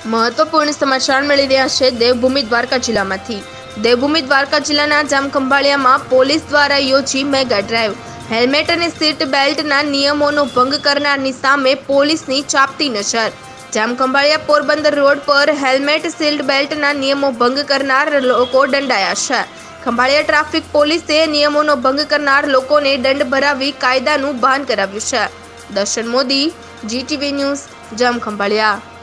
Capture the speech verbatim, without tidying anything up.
મહત્વપૂર્ણ સમાચાર મળી રહ્યા છે દેવભૂમિ દ્વારકા જિલ્લામાંથી। દેવભૂમિ દ્વારકા જિલ્લાના જામખંભાળિયામાં પોલીસ દ્વારા યોજી મેગા ડ્રાઈવ। હેલ્મેટ અને સીટ બેલ્ટના નિયમોનો ભંગ કરનારની સામે પોલીસની ચાંપતી નજર। જામખંભાળિયા પોરબંદર રોડ પર હેલ્મેટ સીટ બેલ્ટના નિયમો ભંગ કરનાર લોકો દંડાયા છે। ખંભાળિયા ટ્રાફિક પોલીસે નિયમોનો ભંગ કરનાર લોકોને દંડ ભરાવી કાયદાનું ભાન કરાવ્યું છે। દર્શન મોદી, જીટીવી ન્યૂઝ, જામખંભાળિયા।